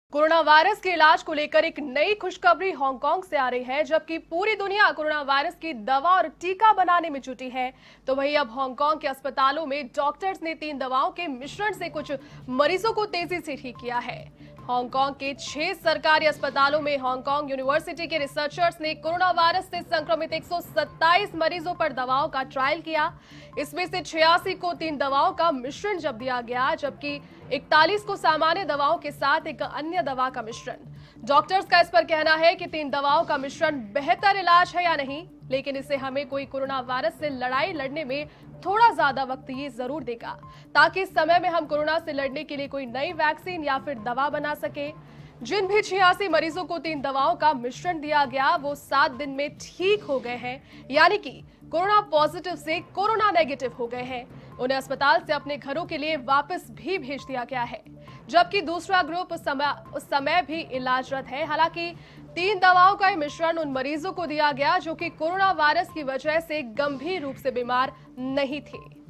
Corona virus के इलाज को लेकर एक नई खुशखबरी हांगकांग से आ रही है। जबकि पूरी दुनिया कोरोना वायरस की दवा और टीका बनाने में जुटी है, तो वहीं अब हांगकांग के अस्पतालों में डॉक्टर्स ने 3 दवाओं के मिश्रण से कुछ मरीजों को तेजी से ठीक किया है। हांगकांग के 6 सरकारी अस्पतालों में हांगकांग यूनिवर्सिटी के रिसर्चर्स ने कोरोना वायरस से संक्रमित 127 मरीजों पर दवाओं का ट्रायल किया। इसमें से 86 को 3 दवाओं का मिश्रण जब दिया गया, जबकि 41 को सामान्य दवाओं के साथ एक अन्य दवा का मिश्रण। डॉक्टर्स का इस पर कहना है कि 3 दवाओं का मिश्रण बेहतर इलाज है या नहीं, लेकिन इससे हमें कोई कोरोना वायरस से लड़ाई लड़ने में थोड़ा ज्यादा वक्त ये जरूर देगा, ताकि इस समय में हम कोरोना से लड़ने के लिए कोई नई वैक्सीन या फिर दवा बना सके। जिन भी 86 मरीजों को 3 दवाओं का मिश्रण दिया गया, वो 7 दिन में ठीक हो गए हैं, यानी कि कोरोना पॉजिटिव से कोरोना नेगेटिव हो गए हैं। उन्हें अस्पताल से अपने घरों के लिए वापस भी भेज दिया गया है, जबकि दूसरा ग्रुप उस समय भी इलाजरत है। हालांकि 3 दवाओं का मिश्रण उन मरीजों को दिया गया जो कि कोरोना वायरस की वजह से गंभीर रूप से बीमार नहीं थे।